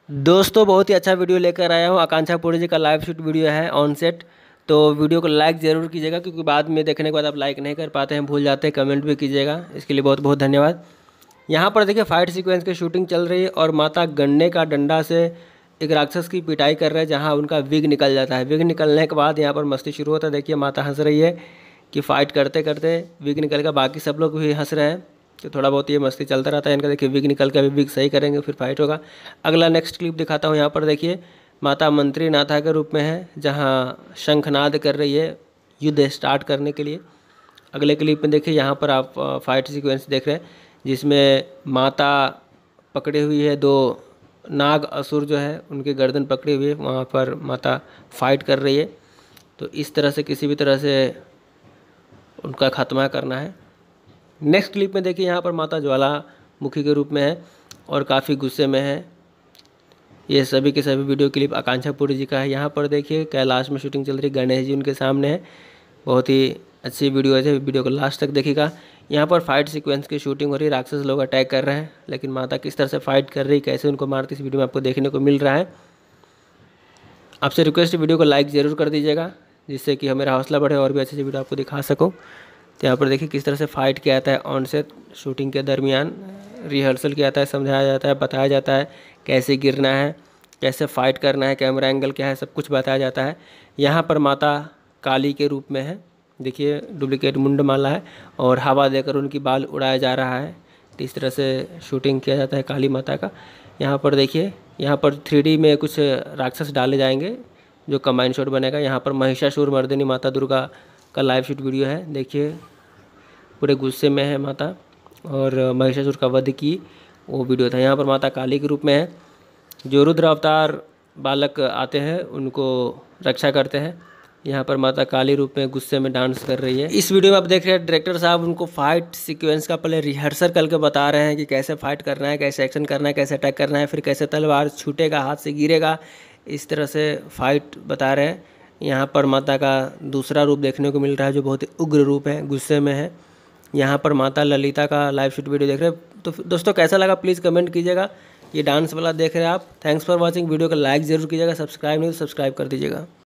दोस्तों बहुत ही अच्छा वीडियो लेकर आया हूँ। आकांक्षा पूरी जी का लाइव शूट वीडियो है ऑन सेट। तो वीडियो को लाइक ज़रूर कीजिएगा, क्योंकि बाद में देखने के बाद आप लाइक नहीं कर पाते हैं, भूल जाते हैं। कमेंट भी कीजिएगा, इसके लिए बहुत बहुत धन्यवाद। यहाँ पर देखिए फाइट सीक्वेंस की शूटिंग चल रही है और माता गन्ने का डंडा से एक राक्षस की पिटाई कर रहे हैं, जहाँ उनका विग निकल जाता है। विग निकलने के बाद यहाँ पर मस्ती शुरू होता है। देखिए माता हंस रही है कि फ़ाइट करते करते विग निकल गया। बाकी सब लोग भी हंस रहे हैं कि थोड़ा बहुत ये मस्ती चलता रहता है इनका। देखिए विग निकल के अभी विग सही करेंगे, फिर फाइट होगा। अगला नेक्स्ट क्लिप दिखाता हूँ। यहाँ पर देखिए माता मंत्री नाथा के रूप में है, जहाँ शंखनाद कर रही है युद्ध स्टार्ट करने के लिए। अगले क्लिप में देखिए यहाँ पर आप फाइट सीक्वेंस देख रहे हैं, जिसमें माता पकड़े हुई है, दो नाग असुर जो है उनके गर्दन पकड़ी हुई है, वहाँ पर माता फाइट कर रही है। तो इस तरह से किसी भी तरह से उनका खात्मा करना है। नेक्स्ट क्लिप में देखिए यहाँ पर माता ज्वालामुखी के रूप में है और काफ़ी गुस्से में है। ये सभी के सभी वीडियो क्लिप आकांक्षा पूरी जी का है। यहाँ पर देखिए कैलाश में शूटिंग चल रही, गणेश जी उनके सामने है। बहुत ही अच्छी वीडियो है, वीडियो को लास्ट तक देखिएगा। यहाँ पर फाइट सीक्वेंस की शूटिंग हो रही है, राक्षस लोग अटैक कर रहे हैं, लेकिन माता किस तरह से फाइट कर रही, कैसे उनको मारती, इस वीडियो में आपको देखने को मिल रहा है। आपसे रिक्वेस्ट वीडियो को लाइक ज़रूर कर दीजिएगा, जिससे कि मेरा हौसला बढ़े और भी अच्छी वीडियो आपको दिखा सकूँ। तो यहाँ पर देखिए किस तरह से फाइट किया जाता है ऑन सेट। शूटिंग के दरमियान रिहर्सल किया जाता है, समझाया जाता है, बताया जाता है कैसे गिरना है, कैसे फाइट करना है, कैमरा एंगल क्या है, सब कुछ बताया जाता है। यहाँ पर माता काली के रूप में है। देखिए डुप्लीकेट मुंडमाला है और हवा देकर उनकी बाल उड़ाया जा रहा है। तो इस तरह से शूटिंग किया जाता है काली माता का। यहाँ पर देखिए यहाँ पर 3D में कुछ राक्षस डाले जाएंगे जो कंबाइन शॉट बनेगा। यहाँ पर महिषासुर मर्दिनी माता दुर्गा का लाइव शूट वीडियो है। देखिए पूरे गुस्से में है माता और महिषासुर का वध की वो वीडियो था। यहाँ पर माता काली के रूप में है। जो रुद्र अवतार बालक आते हैं उनको रक्षा करते हैं। यहाँ पर माता काली रूप में गुस्से में डांस कर रही है। इस वीडियो में आप देख रहे हैं डायरेक्टर साहब उनको फाइट सीक्वेंस का पहले रिहर्सल करके बता रहे हैं कि कैसे फाइट करना है, कैसे एक्शन करना है, कैसे अटैक करना है, फिर कैसे तलवार छूटेगा, हाथ से गिरेगा, इस तरह से फाइट बता रहे हैं। यहाँ पर माता का दूसरा रूप देखने को मिल रहा है, जो बहुत ही उग्र रूप है, गुस्से में है। यहाँ पर माता ललिता का लाइव शूट वीडियो देख रहे हैं। तो दोस्तों कैसा लगा प्लीज़ कमेंट कीजिएगा। ये डांस वाला देख रहे हैं आप। Thanks for watching. वीडियो को लाइक ज़रूर कीजिएगा, सब्सक्राइब नहीं तो सब्सक्राइब कर दीजिएगा।